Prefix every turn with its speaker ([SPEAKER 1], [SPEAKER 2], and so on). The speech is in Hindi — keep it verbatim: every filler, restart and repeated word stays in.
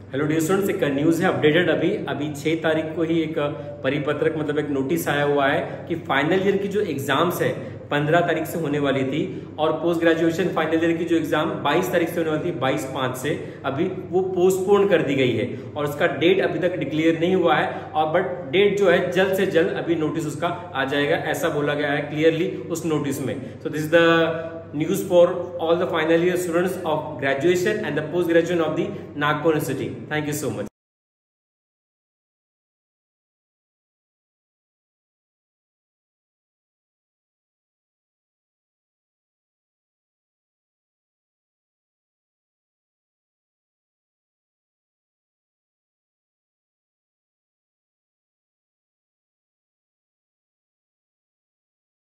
[SPEAKER 1] हेलो डियर स्टूडेंट्स, एक न्यूज है अपडेटेड अभी अभी छह तारीख को ही एक परिपत्रक मतलब एक नोटिस आया हुआ है कि फाइनल ईयर की जो एग्जाम्स है पंद्रह तारीख से होने वाली थी और पोस्ट ग्रेजुएशन फाइनल ईयर की जो एग्जाम बाईस तारीख से होने वाली थी, बाईस पाँच से अभी वो पोस्टपोन कर दी गई है और उसका डेट अभी तक डिक्लेयर नहीं हुआ है। और बट डेट जो है जल्द से जल्द अभी नोटिस उसका आ जाएगा, ऐसा बोला गया है क्लियरली उस नोटिस में। So this is the news for all the final year students of graduation and the post graduation of the Nagpur University. Thank you so much.